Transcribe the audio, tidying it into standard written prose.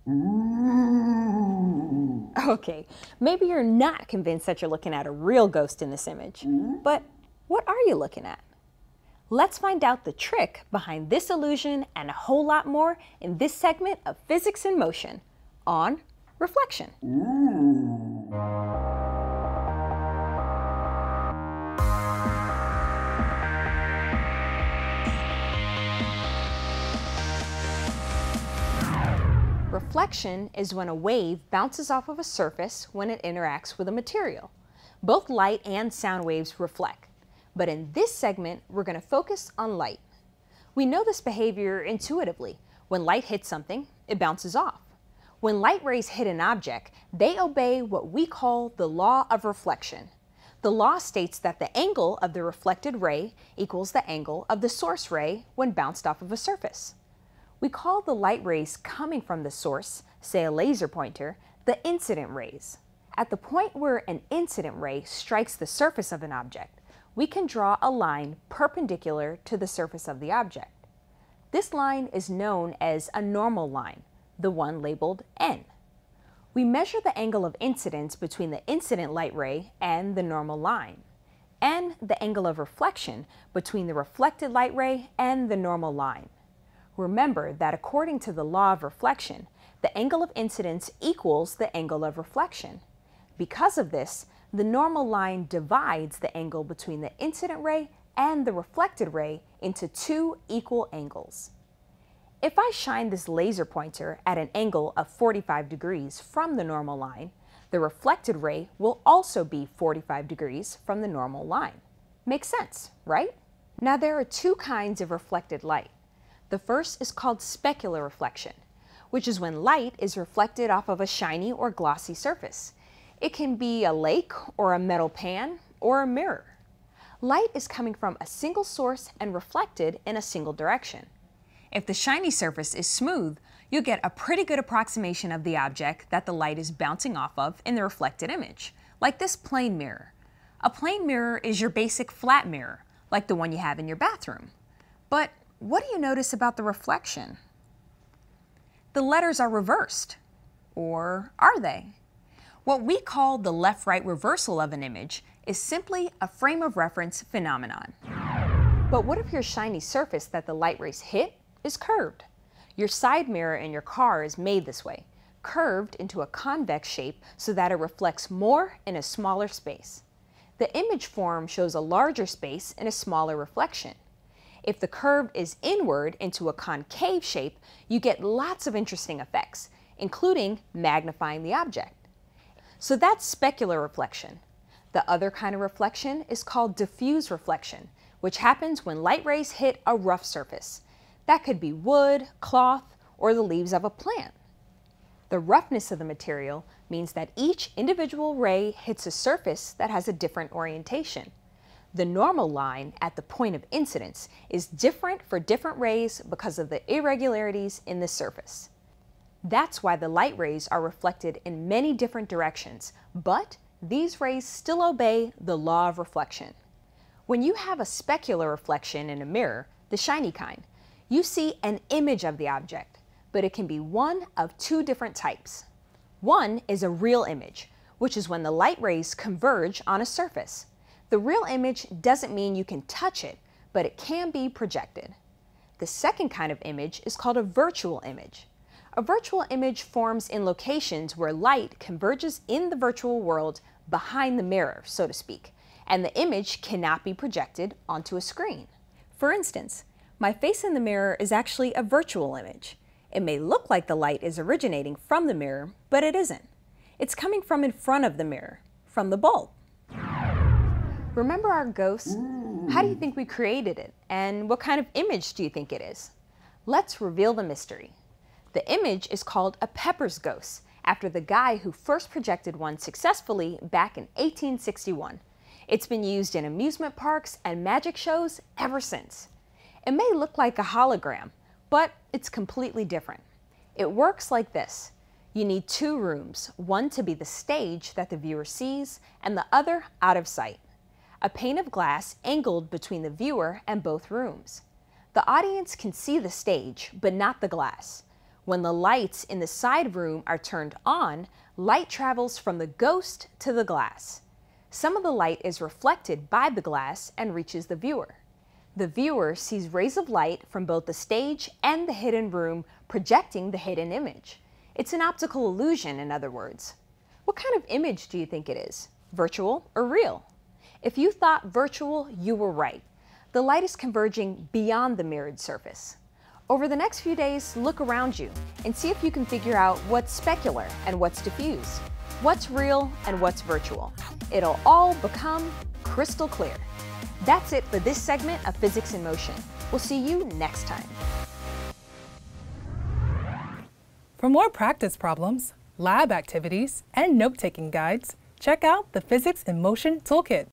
Okay, maybe you're not convinced that you're looking at a real ghost in this image, but what are you looking at? Let's find out the trick behind this illusion and a whole lot more in this segment of Physics in Motion on reflection. Reflection is when a wave bounces off of a surface when it interacts with a material. Both light and sound waves reflect, but in this segment, we're going to focus on light. We know this behavior intuitively. When light hits something, it bounces off. When light rays hit an object, they obey what we call the law of reflection. The law states that the angle of the reflected ray equals the angle of the source ray when bounced off of a surface. We call the light rays coming from the source, say a laser pointer, the incident rays. At the point where an incident ray strikes the surface of an object, we can draw a line perpendicular to the surface of the object. This line is known as a normal line, the one labeled N. We measure the angle of incidence between the incident light ray and the normal line, and the angle of reflection between the reflected light ray and the normal line. Remember that according to the law of reflection, the angle of incidence equals the angle of reflection. Because of this, the normal line divides the angle between the incident ray and the reflected ray into two equal angles. If I shine this laser pointer at an angle of 45 degrees from the normal line, the reflected ray will also be 45 degrees from the normal line. Makes sense, right? Now there are two kinds of reflected light. The first is called specular reflection, which is when light is reflected off of a shiny or glossy surface. It can be a lake or a metal pan or a mirror. Light is coming from a single source and reflected in a single direction. If the shiny surface is smooth, you'll get a pretty good approximation of the object that the light is bouncing off of in the reflected image, like this plane mirror. A plane mirror is your basic flat mirror, like the one you have in your bathroom. But what do you notice about the reflection? The letters are reversed. Or are they? What we call the left-right reversal of an image is simply a frame of reference phenomenon. But what if your shiny surface that the light rays hit is curved? Your side mirror in your car is made this way, curved into a convex shape so that it reflects more in a smaller space. The image form shows a larger space in a smaller reflection. If the curve is inward into a concave shape, you get lots of interesting effects, including magnifying the object. So that's specular reflection. The other kind of reflection is called diffuse reflection, which happens when light rays hit a rough surface. That could be wood, cloth, or the leaves of a plant. The roughness of the material means that each individual ray hits a surface that has a different orientation. The normal line at the point of incidence is different for different rays because of the irregularities in the surface. That's why the light rays are reflected in many different directions, but these rays still obey the law of reflection. When you have a specular reflection in a mirror, the shiny kind, you see an image of the object, but it can be one of two different types. One is a real image, which is when the light rays converge on a surface. The real image doesn't mean you can touch it, but it can be projected. The second kind of image is called a virtual image. A virtual image forms in locations where light converges in the virtual world behind the mirror, so to speak, and the image cannot be projected onto a screen. For instance, my face in the mirror is actually a virtual image. It may look like the light is originating from the mirror, but it isn't. It's coming from in front of the mirror, from the bulb. Remember our ghost? How do you think we created it? And what kind of image do you think it is? Let's reveal the mystery. The image is called a Pepper's ghost, after the guy who first projected one successfully back in 1861. It's been used in amusement parks and magic shows ever since. It may look like a hologram, but it's completely different. It works like this. You need two rooms, one to be the stage that the viewer sees, and the other out of sight. A pane of glass angled between the viewer and both rooms. The audience can see the stage, but not the glass. When the lights in the side room are turned on, light travels from the ghost to the glass. Some of the light is reflected by the glass and reaches the viewer. The viewer sees rays of light from both the stage and the hidden room, projecting the hidden image. It's an optical illusion, in other words. What kind of image do you think it is? Virtual or real? If you thought virtual, you were right. The light is converging beyond the mirrored surface. Over the next few days, look around you and see if you can figure out what's specular and what's diffuse, what's real and what's virtual. It'll all become crystal clear. That's it for this segment of Physics in Motion. We'll see you next time. For more practice problems, lab activities, and note-taking guides, check out the Physics in Motion Toolkit.